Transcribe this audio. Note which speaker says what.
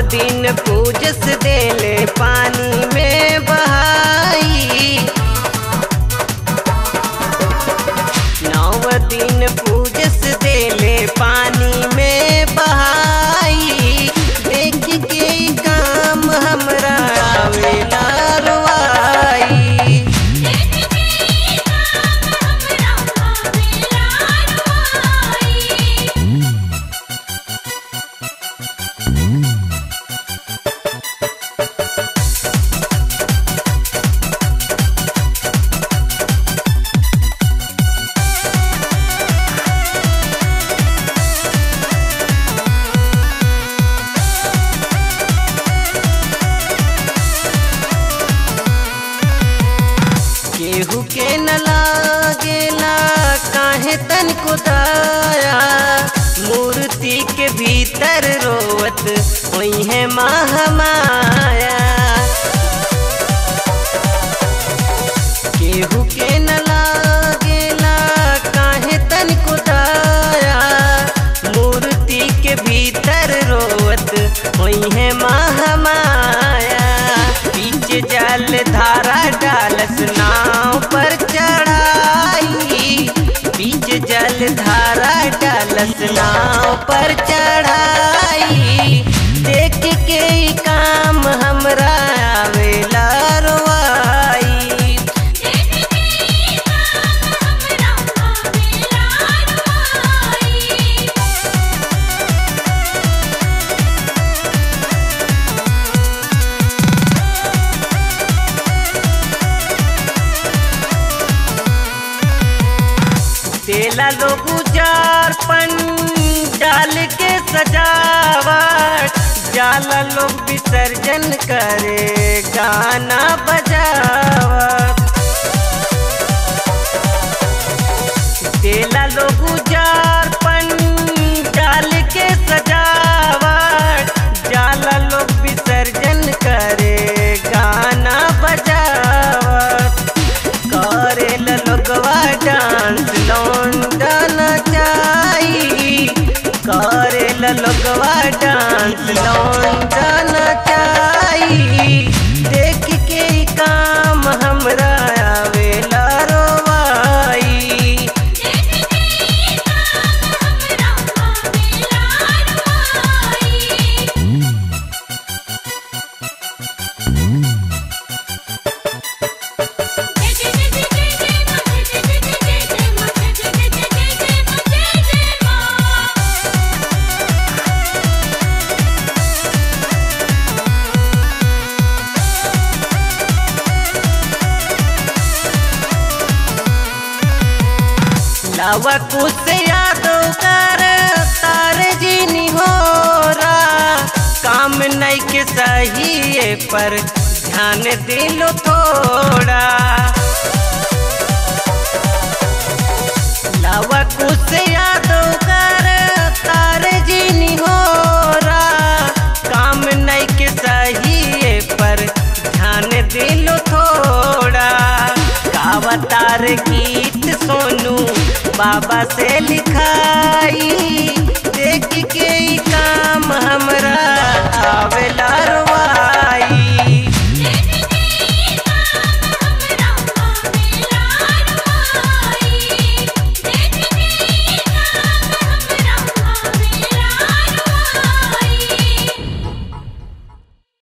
Speaker 1: दिन पूजस देले पानी में बहाई। 9 दिन पूजस देले पानी में बहाई। देख के काम हमरा आवेला रुआई। केहू के न लागेला काहे तनको दया। मूर्ति के भीतर रोवत होई है महामाया। केहू के न लागेला काहे तनको दया। मूर्ति के भीतर रोवत होई है महामाया। पीछे जल धारा डालस नाव पर चढ़ाई। बीच जल धारा डालस नाव पर चढ़ाई। देख के काम हमरा आवेला रुआई। देला लोग उजारपन डाल के सजावट। जाला लोग विसर्जन करे गाना बजावट। देला लोग उजारपन डाल के सजावट। जाला लोग विसर्जन करे गाना बजावट। करेला लोगवा डांस लौंडा नचाई। करेला लोगवा डांस लौंडा नचाई। देख के काम हमरा आवेला रोवाई। लावा कुछ यादव कर तार जीनी हो रहा। काम नहीं के सही पर ध्यान दिलो थोड़ा। लावा कुछ यादव कर तार जीनी हो रहा। काम नहीं के सही पर ध्यान दिलो थोड़ा। गावा तार गीत सोनू बाबा से लिखाई।